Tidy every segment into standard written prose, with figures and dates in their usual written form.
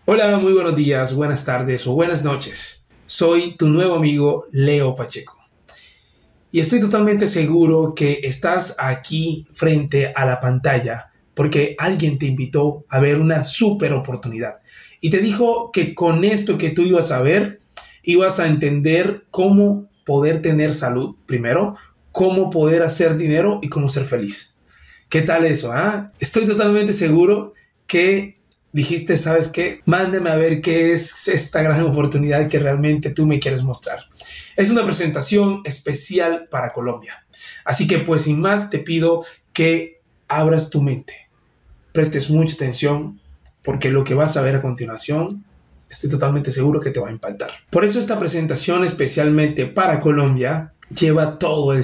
Hola, muy buenos días, buenas tardes o buenas noches. Soy tu nuevo amigo Leo Pacheco y estoy totalmente seguro que estás aquí frente a la pantalla porque alguien te invitó a ver una súper oportunidad y te dijo que con esto que tú ibas a ver, ibas a entender cómo poder tener salud primero, cómo poder hacer dinero y cómo ser feliz. ¿Qué tal eso? Estoy totalmente seguro que dijiste, ¿sabes qué? Mándame a ver qué es esta gran oportunidad que realmente tú me quieres mostrar. Es una presentación especial para Colombia. Así que pues sin más te pido que abras tu mente, prestes mucha atención porque lo que vas a ver a continuación estoy totalmente seguro que te va a impactar. Por eso esta presentación especialmente para Colombia lleva todo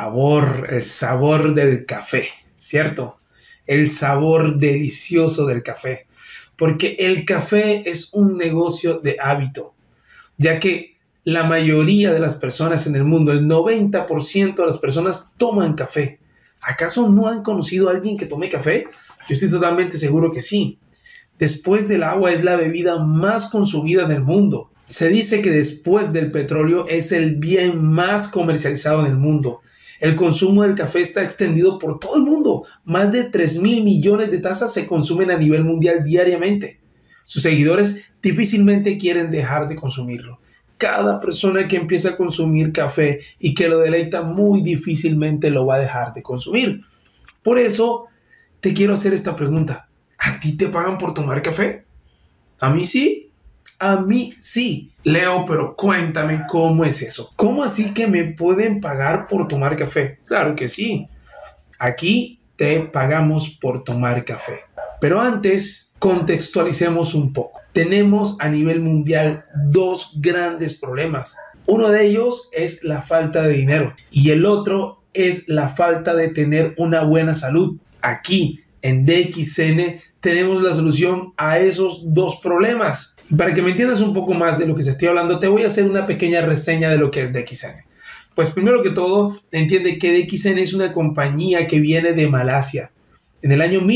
el sabor del café, ¿cierto? El sabor delicioso del café. Porque el café es un negocio de hábito, ya que la mayoría de las personas en el mundo, el 90% de las personas toman café. ¿Acaso no han conocido a alguien que tome café? Yo estoy totalmente seguro que sí. Después del agua es la bebida más consumida en el mundo. Se dice que después del petróleo es el bien más comercializado en el mundo. El consumo del café está extendido por todo el mundo. Más de 3.000 millones de tazas se consumen a nivel mundial diariamente. Sus seguidores difícilmente quieren dejar de consumirlo. Cada persona que empieza a consumir café y que lo deleita muy difícilmente lo va a dejar de consumir. Por eso te quiero hacer esta pregunta. ¿A ti te pagan por tomar café? ¿A mí sí? A mí sí. Leo, pero cuéntame cómo es eso. ¿Cómo así que me pueden pagar por tomar café? Claro que sí. Aquí te pagamos por tomar café. Pero antes, contextualicemos un poco. Tenemos a nivel mundial dos grandes problemas. Uno de ellos es la falta de dinero y el otro es la falta de tener una buena salud. Aquí en DXN tenemos la solución a esos dos problemas. Y para que me entiendas un poco más de lo que se estoy hablando, te voy a hacer una pequeña reseña de lo que es DXN. Pues primero que todo, entiende que DXN es una compañía que viene de Malasia. En el año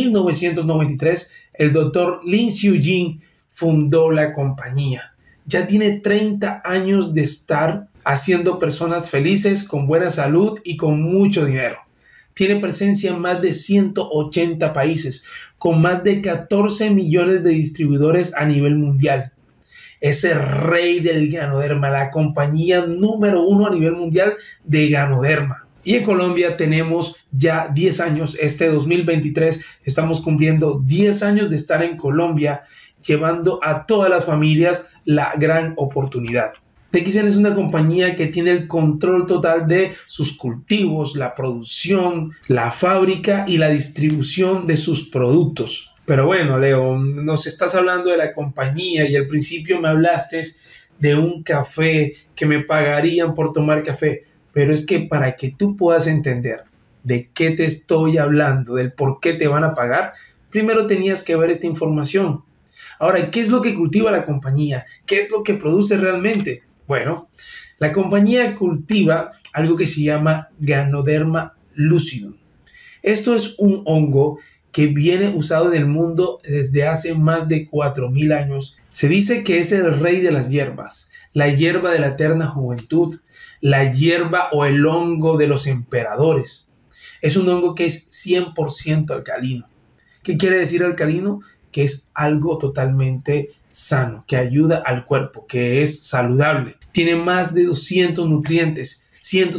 1993, el doctor Lin Xiu-jin fundó la compañía. Ya tiene 30 años de estar haciendo personas felices, con buena salud y con mucho dinero. Tiene presencia en más de 180 países, con más de 14 millones de distribuidores a nivel mundial. Es el rey del Ganoderma, la compañía número uno a nivel mundial de Ganoderma. Y en Colombia tenemos ya 10 años, este 2023 estamos cumpliendo 10 años de estar en Colombia, llevando a todas las familias la gran oportunidad. DXN es una compañía que tiene el control total de sus cultivos, la producción, la fábrica y la distribución de sus productos. Pero bueno, Leo, nos estás hablando de la compañía y al principio me hablaste de un café, que me pagarían por tomar café. Pero es que para que tú puedas entender de qué te estoy hablando, del por qué te van a pagar, primero tenías que ver esta información. Ahora, ¿qué es lo que cultiva la compañía? ¿Qué es lo que produce realmente? Bueno, la compañía cultiva algo que se llama Ganoderma lucidum. Esto es un hongo que viene usado en el mundo desde hace más de 4.000 años. Se dice que es el rey de las hierbas, la hierba de la eterna juventud, la hierba o el hongo de los emperadores. Es un hongo que es 100% alcalino. ¿Qué quiere decir alcalino? Que es algo totalmente sano, que ayuda al cuerpo, que es saludable. Tiene más de 200 nutrientes,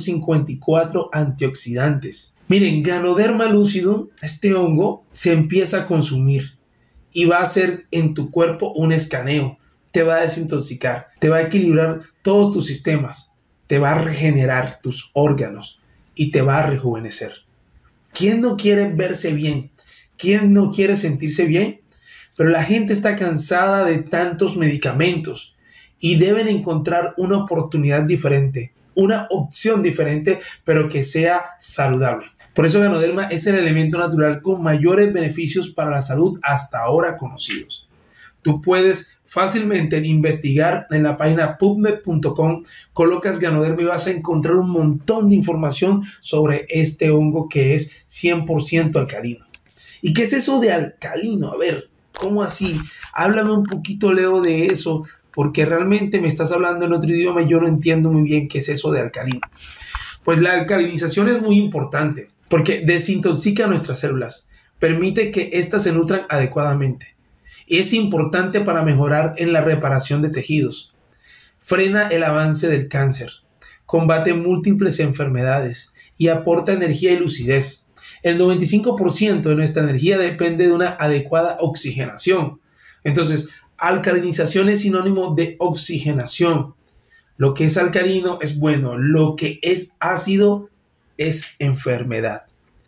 154 antioxidantes. Miren, Ganoderma lucidum, este hongo, se empieza a consumir y va a hacer en tu cuerpo un escaneo. Te va a desintoxicar, te va a equilibrar todos tus sistemas, te va a regenerar tus órganos y te va a rejuvenecer. ¿Quién no quiere verse bien? ¿Quién no quiere sentirse bien? Pero la gente está cansada de tantos medicamentos y deben encontrar una oportunidad diferente, una opción diferente, pero que sea saludable. Por eso Ganoderma es el elemento natural con mayores beneficios para la salud hasta ahora conocidos. Tú puedes fácilmente investigar en la página pubmed.com, colocas Ganoderma y vas a encontrar un montón de información sobre este hongo que es 100% alcalino. ¿Y qué es eso de alcalino? A ver, ¿cómo así? Háblame un poquito, Leo, de eso, porque realmente me estás hablando en otro idioma y yo no entiendo muy bien qué es eso de alcalino. Pues la alcalinización es muy importante porque desintoxica nuestras células, permite que éstas se nutran adecuadamente. Es importante para mejorar en la reparación de tejidos, frena el avance del cáncer, combate múltiples enfermedades y aporta energía y lucidez. El 95% de nuestra energía depende de una adecuada oxigenación. Entonces, alcalinización es sinónimo de oxigenación. Lo que es alcalino es bueno, lo que es ácido es enfermedad.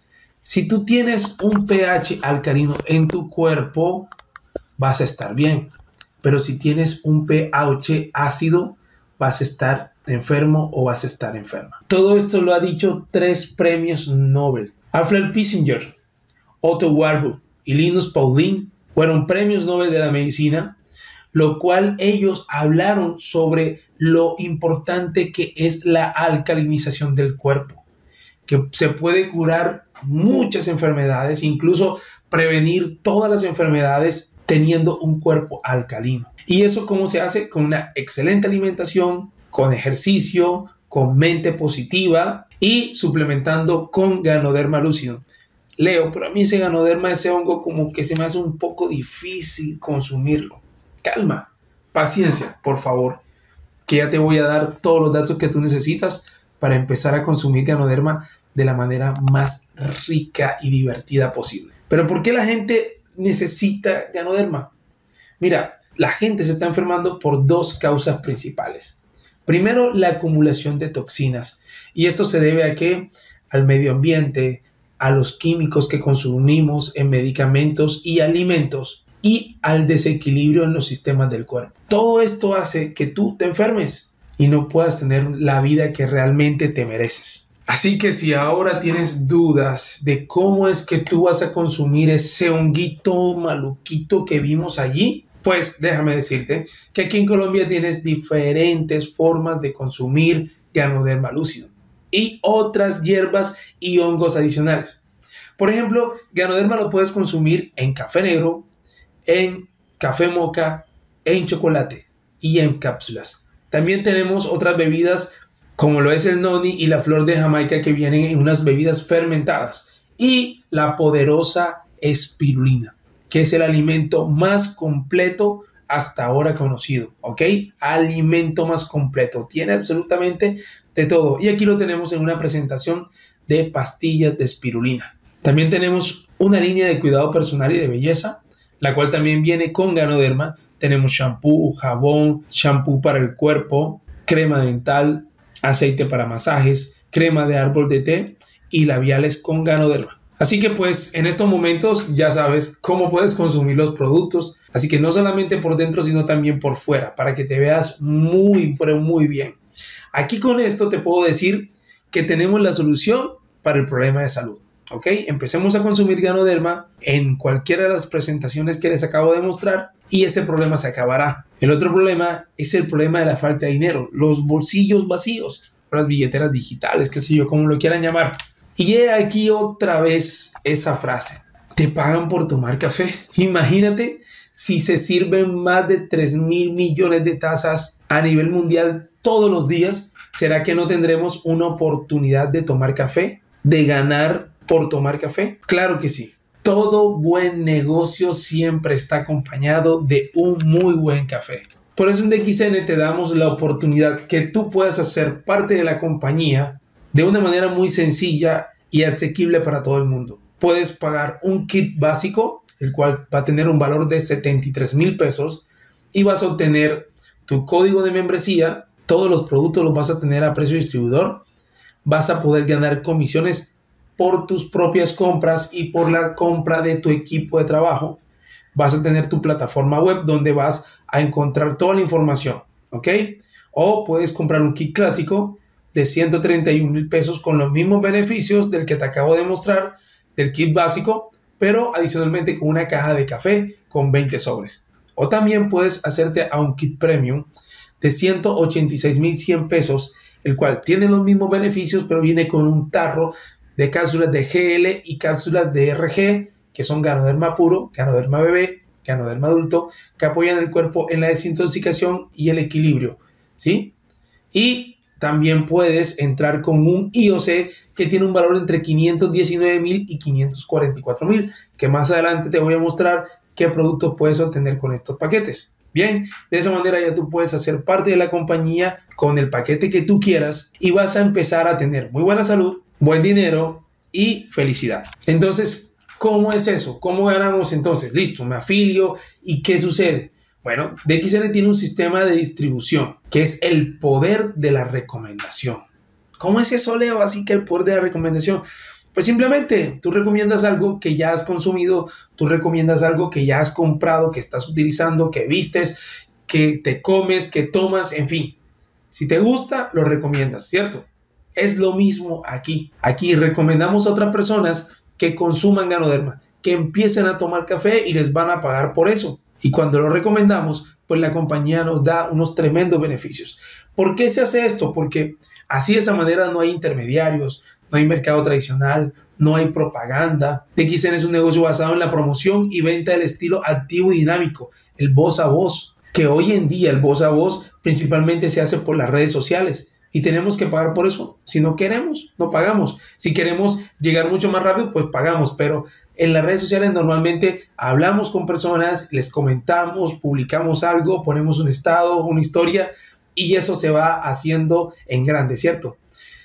Si tú tienes un pH alcalino en tu cuerpo, vas a estar bien. Pero si tienes un pH ácido, vas a estar enfermo o vas a estar enferma. Todo esto lo ha dicho 3 premios Nobel. Alfred Kissinger, Otto Warburg y Linus Pauling fueron premios Nobel de la medicina, lo cual ellos hablaron sobre lo importante que es la alcalinización del cuerpo, que se puede curar muchas enfermedades, incluso prevenir todas las enfermedades teniendo un cuerpo alcalino. ¿Y eso cómo se hace? Con una excelente alimentación, con ejercicio, con mente positiva y suplementando con Ganoderma Lucidum. Leo, pero a mí ese Ganoderma, ese hongo, como que se me hace un poco difícil consumirlo. Calma, paciencia, por favor, que ya te voy a dar todos los datos que tú necesitas para empezar a consumir Ganoderma de la manera más rica y divertida posible. Pero ¿por qué la gente necesita Ganoderma? Mira, la gente se está enfermando por 2 causas principales. Primero, la acumulación de toxinas. Y esto se debe a que al medio ambiente, a los químicos que consumimos en medicamentos y alimentos y al desequilibrio en los sistemas del cuerpo. Todo esto hace que tú te enfermes y no puedas tener la vida que realmente te mereces. Así que si ahora tienes dudas de cómo es que tú vas a consumir ese honguito maluquito que vimos allí, pues déjame decirte que aquí en Colombia tienes diferentes formas de consumir Ganoderma Lucidum y otras hierbas y hongos adicionales. Por ejemplo, Ganoderma lo puedes consumir en café negro, en café mocha, en chocolate y en cápsulas. También tenemos otras bebidas como lo es el noni y la flor de Jamaica, que vienen en unas bebidas fermentadas, y la poderosa espirulina, que es el alimento más completo hasta ahora conocido, ¿ok? Alimento más completo, tiene absolutamente de todo. Y aquí lo tenemos en una presentación de pastillas de espirulina. También tenemos una línea de cuidado personal y de belleza, la cual también viene con Ganoderma. Tenemos shampoo, jabón, shampoo para el cuerpo, crema dental, aceite para masajes, crema de árbol de té y labiales con Ganoderma. Así que pues en estos momentos ya sabes cómo puedes consumir los productos, así que no solamente por dentro sino también por fuera, para que te veas muy, pero muy bien. Aquí con esto te puedo decir que tenemos la solución para el problema de salud. ¿Ok? Empecemos a consumir Ganoderma en cualquiera de las presentaciones que les acabo de mostrar y ese problema se acabará. El otro problema es el problema de la falta de dinero, los bolsillos vacíos, las billeteras digitales, qué sé yo, como lo quieran llamar. Y he aquí otra vez esa frase: te pagan por tomar café. Imagínate si se sirven más de 3.000 millones de tazas a nivel mundial todos los días. ¿Será que no tendremos una oportunidad de tomar café? ¿De ganar por tomar café? Claro que sí. Todo buen negocio siempre está acompañado de un muy buen café. Por eso en DXN te damos la oportunidad que tú puedas hacer parte de la compañía de una manera muy sencilla y asequible para todo el mundo. Puedes pagar un kit básico, el cual va a tener un valor de 73,000 pesos, y vas a obtener tu código de membresía. Todos los productos los vas a tener a precio distribuidor. Vas a poder ganar comisiones por tus propias compras y por la compra de tu equipo de trabajo. Vas a tener tu plataforma web donde vas a encontrar toda la información, ¿ok? O puedes comprar un kit clásico de 131,000 pesos con los mismos beneficios del que te acabo de mostrar, del kit básico, pero adicionalmente con una caja de café con 20 sobres. O también puedes hacerte a un kit premium de 186,100 pesos, el cual tiene los mismos beneficios, pero viene con un tarro de cápsulas de GL y cápsulas de RG, que son Ganoderma puro, Ganoderma bebé Ganoderma adulto, que apoyan el cuerpo en la desintoxicación y el equilibrio, ¿sí? Y también puedes entrar con un IOC que tiene un valor entre 519,000 y 544,000, que más adelante te voy a mostrar qué productos puedes obtener con estos paquetes. Bien, de esa manera ya tú puedes hacer parte de la compañía con el paquete que tú quieras y vas a empezar a tener muy buena salud, buen dinero y felicidad. Entonces, ¿cómo es eso? ¿Cómo ganamos entonces? Listo, me afilio y ¿qué sucede? Bueno, DXN tiene un sistema de distribución que es el poder de la recomendación. ¿Cómo es eso, Leo? Así que el poder de la recomendación. Pues simplemente tú recomiendas algo que ya has consumido, tú recomiendas algo que ya has comprado, que estás utilizando, que vistes, que te comes, que tomas, en fin. Si te gusta, lo recomiendas, ¿cierto? Es lo mismo aquí. Aquí recomendamos a otras personas que consuman Ganoderma, que empiecen a tomar café y les van a pagar por eso. Y cuando lo recomendamos, pues la compañía nos da unos tremendos beneficios. ¿Por qué se hace esto? Porque así de esa manera no hay intermediarios, no hay mercado tradicional, no hay propaganda. DXN es un negocio basado en la promoción y venta del estilo activo y dinámico, el voz a voz, que hoy en día el voz a voz principalmente se hace por las redes sociales. Y tenemos que pagar por eso. Si no queremos, no pagamos. Si queremos llegar mucho más rápido, pues pagamos. Pero en las redes sociales normalmente hablamos con personas, les comentamos, publicamos algo, ponemos un estado, una historia y eso se va haciendo en grande, ¿cierto?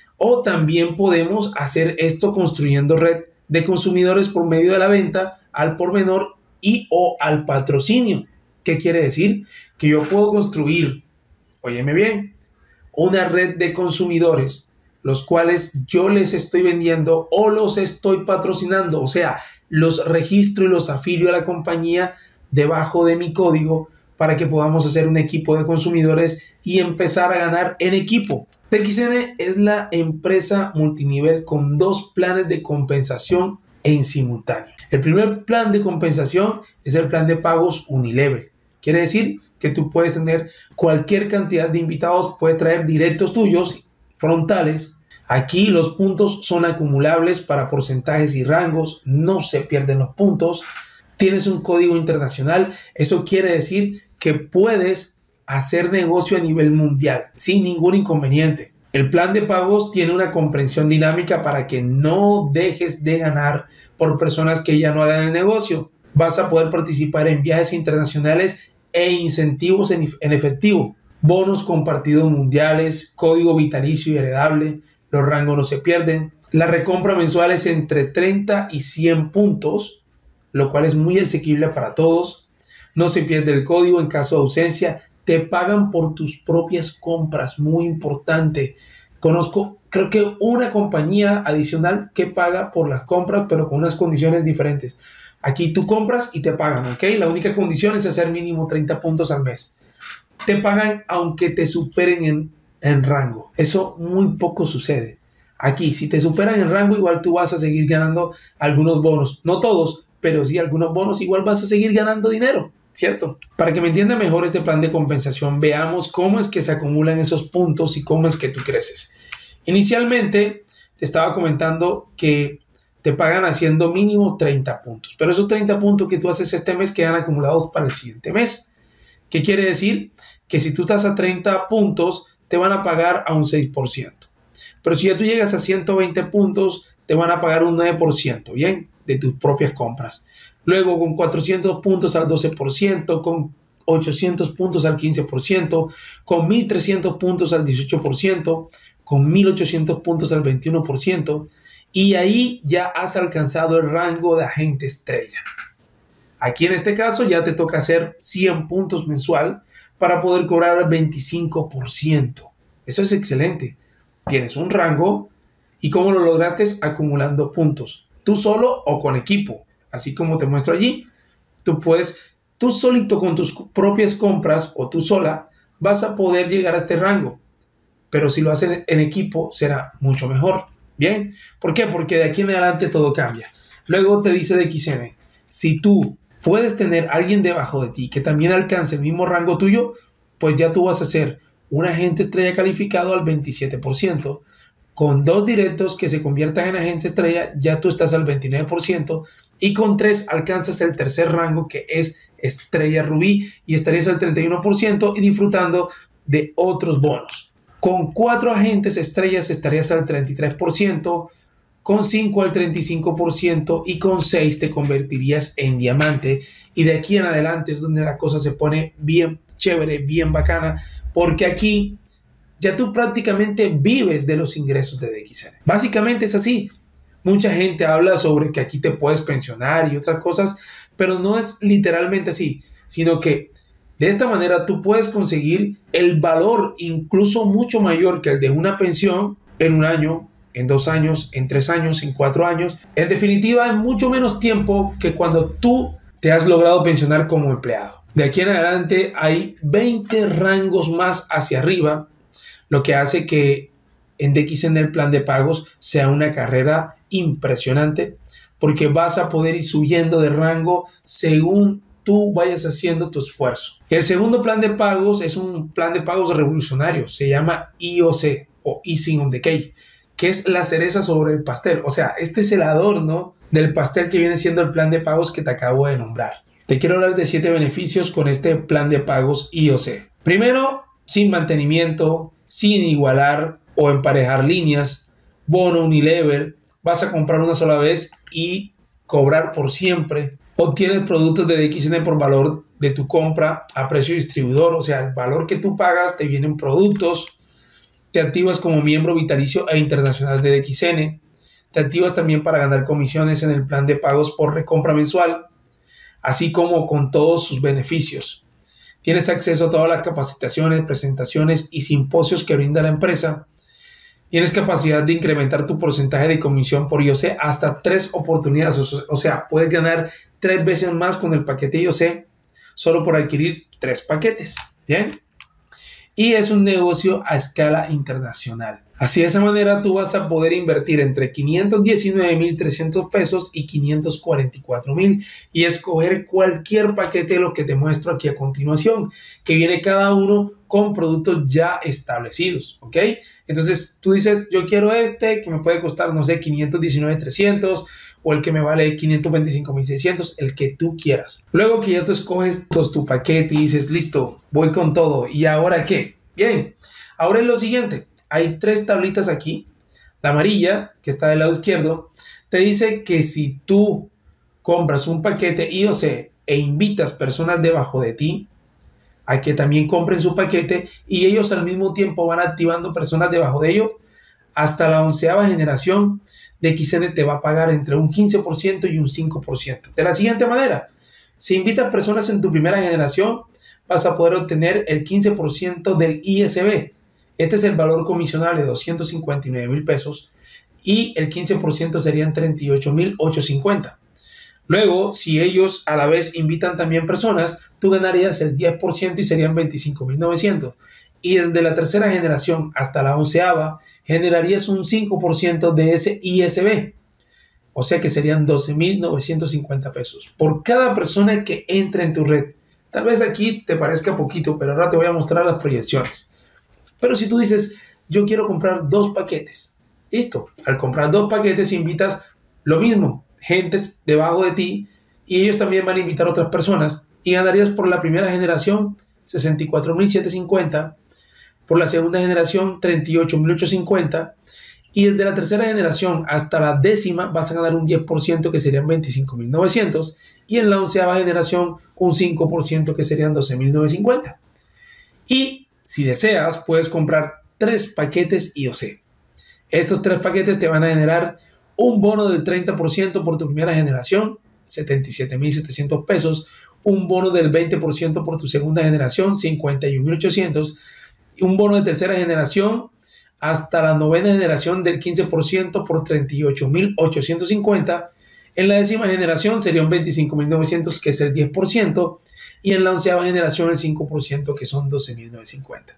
O también podemos hacer esto construyendo red de consumidores por medio de la venta al por menor y o al patrocinio. ¿Qué quiere decir? Que yo puedo construir, óyeme bien, una red de consumidores, los cuales yo les estoy vendiendo o los estoy patrocinando, o sea, los registro y los afilio a la compañía debajo de mi código para que podamos hacer un equipo de consumidores y empezar a ganar en equipo. DXN es la empresa multinivel con 2 planes de compensación en simultáneo. El primer plan de compensación es el plan de pagos Unilevel. Quiere decir que tú puedes tener cualquier cantidad de invitados, puedes traer directos tuyos, frontales. Aquí los puntos son acumulables para porcentajes y rangos, no se pierden los puntos. Tienes un código internacional, eso quiere decir que puedes hacer negocio a nivel mundial sin ningún inconveniente. El plan de pagos tiene una comprensión dinámica para que no dejes de ganar por personas que ya no hagan el negocio. Vas a poder participar en viajes internacionales e incentivos en efectivo, bonos compartidos mundiales, código vitalicio y heredable, los rangos no se pierden. La recompra mensual es entre 30 y 100 puntos, lo cual es muy asequible para todos. No se pierde el código en caso de ausencia. Te pagan por tus propias compras, muy importante. Conozco, creo que una compañía adicional que paga por las compras, pero con unas condiciones diferentes. Aquí tú compras y te pagan, ¿ok? La única condición es hacer mínimo 30 puntos al mes. Te pagan aunque te superen en rango. Eso muy poco sucede. Aquí, si te superan en rango, igual tú vas a seguir ganando algunos bonos. No todos, pero sí algunos bonos, igual vas a seguir ganando dinero, ¿cierto? Para que me entienda mejor este plan de compensación, veamos cómo es que se acumulan esos puntos y cómo es que tú creces. Inicialmente, te estaba comentando que te pagan haciendo mínimo 30 puntos, pero esos 30 puntos que tú haces este mes quedan acumulados para el siguiente mes. ¿Qué quiere decir? Que si tú estás a 30 puntos, te van a pagar a un 6%. Pero si ya tú llegas a 120 puntos, te van a pagar un 9%, ¿bien? De tus propias compras. Luego con 400 puntos al 12%, con 800 puntos al 15%, con 1300 puntos al 18%, con 1800 puntos al 21%, y ahí ya has alcanzado el rango de agente estrella. Aquí en este caso ya te toca hacer 100 puntos mensual para poder cobrar el 25%. Eso es excelente. Tienes un rango y ¿cómo lo lograste? Acumulando puntos. Tú solo o con equipo. Así como te muestro allí, tú solito con tus propias compras o tú sola vas a poder llegar a este rango. Pero si lo haces en equipo será mucho mejor. ¿Bien? ¿Por qué? Porque de aquí en adelante todo cambia. Luego te dice DXN, si tú puedes tener a alguien debajo de ti que también alcance el mismo rango tuyo, pues ya tú vas a ser un agente estrella calificado al 27%. Con 2 directos que se conviertan en agente estrella, ya tú estás al 29%. Y con 3 alcanzas el tercer rango, que es estrella rubí y estarías al 31% y disfrutando de otros bonos. Con 4 agentes estrellas estarías al 33%, con 5 al 35% y con 6 te convertirías en diamante. Y de aquí en adelante es donde la cosa se pone bien chévere, bien bacana, porque aquí ya tú prácticamente vives de los ingresos de DXN. Básicamente es así. Mucha gente habla sobre que aquí te puedes pensionar y otras cosas, pero no es literalmente así, sino que de esta manera tú puedes conseguir el valor incluso mucho mayor que el de una pensión en un año, en 2 años, en 3 años, en 4 años. En definitiva, en mucho menos tiempo que cuando tú te has logrado pensionar como empleado. De aquí en adelante hay 20 rangos más hacia arriba, lo que hace que en DXN el plan de pagos sea una carrera impresionante, porque vas a poder ir subiendo de rango según tú vayas haciendo tu esfuerzo. El segundo plan de pagos es un plan de pagos revolucionario, se llama IOC o Icing on the Cake, que es la cereza sobre el pastel. O sea, este es el adorno del pastel que viene siendo el plan de pagos que te acabo de nombrar. Te quiero hablar de 7 beneficios con este plan de pagos IOC. Primero, sin mantenimiento, sin igualar o emparejar líneas, bono Unilever, vas a comprar una sola vez y cobrar por siempre. Obtienes productos de DXN por valor de tu compra a precio distribuidor, o sea, el valor que tú pagas te vienen productos. Te activas como miembro vitalicio e internacional de DXN. Te activas también para ganar comisiones en el plan de pagos por recompra mensual, así como con todos sus beneficios. Tienes acceso a todas las capacitaciones, presentaciones y simposios que brinda la empresa. Tienes capacidad de incrementar tu porcentaje de comisión por IOC hasta 3 oportunidades. O sea, puedes ganar 3 veces más con el paquete IOC solo por adquirir 3 paquetes. ¿Bien? Y es un negocio a escala internacional. Así de esa manera tú vas a poder invertir entre 519,300 pesos y 544,000 y escoger cualquier paquete de lo que te muestro aquí a continuación, que viene cada uno con productos ya establecidos, ¿ok? Entonces tú dices, yo quiero este que me puede costar, no sé, 519,300 o el que me vale 525,600, el que tú quieras. Luego que ya tú escoges tu paquete y dices, listo, voy con todo. ¿Y ahora qué? Bien, ahora es lo siguiente. Hay 3 tablitas aquí. La amarilla, que está del lado izquierdo, te dice que si tú compras un paquete IOC e invitas personas debajo de ti a que también compren su paquete y ellos al mismo tiempo van activando personas debajo de ellos, hasta la 11ª generación DXN te va a pagar entre un 15% y un 5%. De la siguiente manera, si invitas personas en tu primera generación, vas a poder obtener el 15% del ISB. Este es el valor comisional de 259,000 pesos y el 15% serían 38,850. Luego, si ellos a la vez invitan también personas, tú ganarías el 10% y serían 25,900. Y desde la tercera generación hasta la 11ª, generarías un 5% de ese ISB. O sea que serían 12,950 pesos por cada persona que entre en tu red. Tal vez aquí te parezca poquito, pero ahora te voy a mostrar las proyecciones. Pero si tú dices, yo quiero comprar 2 paquetes, listo. Al comprar 2 paquetes invitas lo mismo, gentes debajo de ti y ellos también van a invitar a otras personas y ganarías por la primera generación 64,750, por la segunda generación 38,850 y desde la tercera generación hasta la 10ª vas a ganar un 10% que serían 25,900 y en la 11ª generación un 5% que serían 12,950. Y si deseas puedes comprar 3 paquetes IOC. Estos 3 paquetes te van a generar un bono del 30% por tu primera generación, 77,700 pesos, un bono del 20% por tu segunda generación, 51,800, y un bono de tercera generación hasta la 9ª generación del 15% por 38,850. En la 10ª generación serían 25,900, que es el 10%, y en la 11ª generación el 5%, que son 12,950.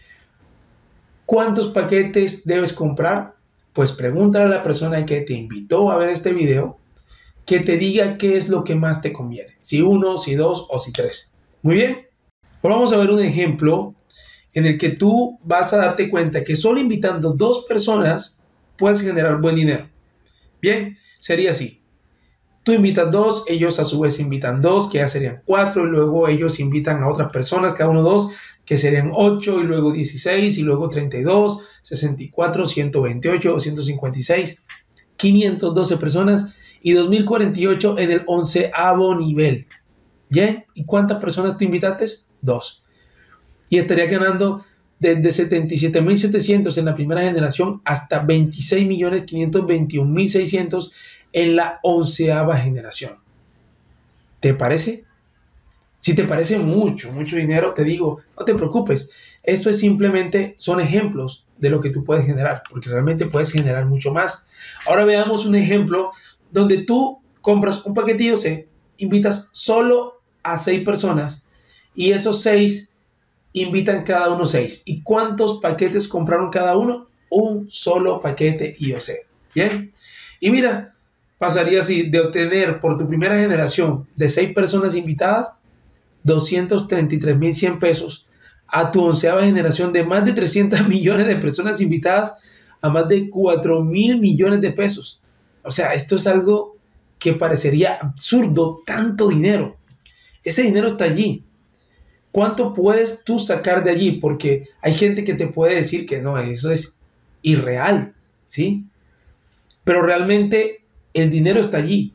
¿Cuántos paquetes debes comprar? Pues pregúntale a la persona que te invitó a ver este video que te diga qué es lo que más te conviene. Si 1, si 2 o si 3. Muy bien. Ahora vamos a ver un ejemplo en el que tú vas a darte cuenta que solo invitando 2 personas puedes generar buen dinero. Bien, sería así. Tú invitas 2, ellos a su vez invitan 2, que ya serían 4, y luego ellos invitan a otras personas, cada uno 2, que serían 8, y luego 16, y luego 32, 64, 128, 256, 512 personas y 2048 en el 11º nivel. ¿Bien? ¿Y cuántas personas tú invitaste? 2. Y estaría ganando desde 77.700 en la primera generación hasta 26.521.600 en la 11ª generación. ¿Te parece? Si te parece mucho dinero, te digo, no te preocupes. Esto es simplemente, son ejemplos de lo que tú puedes generar, porque realmente puedes generar mucho más. Ahora veamos un ejemplo donde tú compras un paquetillo C, invitas solo a 6 personas y esos 6 invitan cada uno 6. ¿Y cuántos paquetes compraron cada uno? Un solo paquete IOC. Bien. Y mira, pasaría así de obtener por tu primera generación de 6 personas invitadas 233.100 pesos a tu 11ª generación de más de 300 millones de personas invitadas a más de 4.000 millones de pesos. O sea, esto es algo que parecería absurdo, tanto dinero. Ese dinero está allí. ¿Cuánto puedes tú sacar de allí? Porque hay gente que te puede decir que no, eso es irreal, ¿sí? Pero realmente el dinero está allí.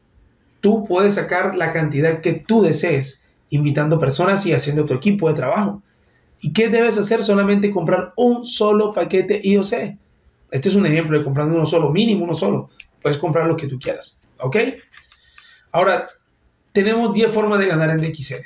Tú puedes sacar la cantidad que tú desees, invitando personas y haciendo tu equipo de trabajo. ¿Y qué debes hacer? Solamente comprar un solo paquete IOC. Este es un ejemplo de comprando uno solo, mínimo uno solo. Puedes comprar lo que tú quieras, ¿ok? Ahora, tenemos 10 formas de ganar en DXN.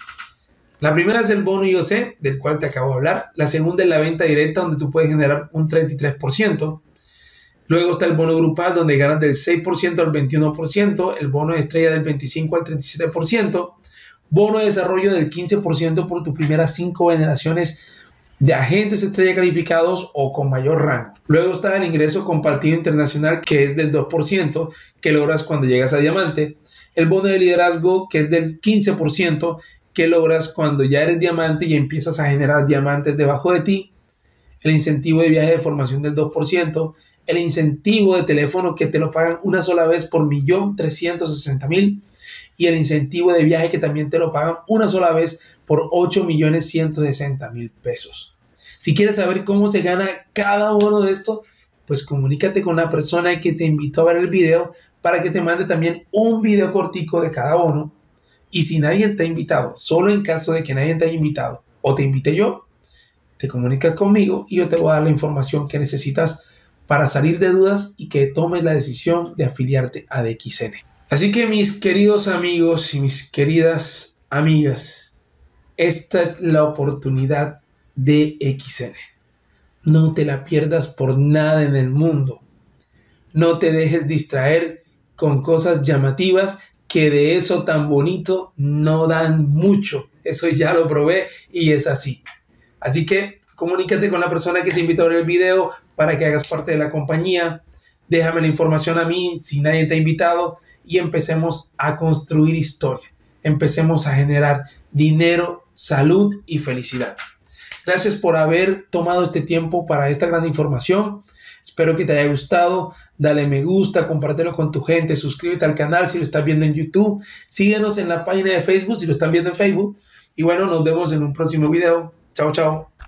La primera es el bono IOC, del cual te acabo de hablar. La segunda es la venta directa, donde tú puedes generar un 33%. Luego está el bono grupal, donde ganas del 6% al 21%. El bono de estrella del 25% al 37%. Bono de desarrollo del 15% por tus primeras 5 generaciones de agentes estrella calificados o con mayor rango. Luego está el ingreso compartido internacional, que es del 2%, que logras cuando llegas a diamante. El bono de liderazgo, que es del 15%, que logras cuando ya eres diamante y empiezas a generar diamantes debajo de ti. El incentivo de viaje de formación del 2%. El incentivo de teléfono, que te lo pagan una sola vez por 1.360.000. Y el incentivo de viaje, que también te lo pagan una sola vez por 8.160.000 pesos. Si quieres saber cómo se gana cada uno de estos, pues comunícate con la persona que te invitó a ver el video para que te mande también un video cortico de cada bono. Y si nadie te ha invitado, solo en caso de que nadie te haya invitado o te invite yo, te comunicas conmigo y yo te voy a dar la información que necesitas para salir de dudas y que tomes la decisión de afiliarte a DXN. Así que mis queridos amigos y mis queridas amigas, esta es la oportunidad de DXN. No te la pierdas por nada en el mundo. No te dejes distraer con cosas llamativas que de eso tan bonito no dan mucho. Eso ya lo probé y es así. Así que comunícate con la persona que te invitó a ver el video para que hagas parte de la compañía. Déjame la información a mí si nadie te ha invitado y empecemos a construir historia. Empecemos a generar dinero, salud y felicidad. Gracias por haber tomado este tiempo para esta gran información. Espero que te haya gustado. Dale me gusta, compártelo con tu gente, suscríbete al canal si lo estás viendo en YouTube. Síguenos en la página de Facebook si lo están viendo en Facebook. Y bueno, nos vemos en un próximo video. Chao, chao.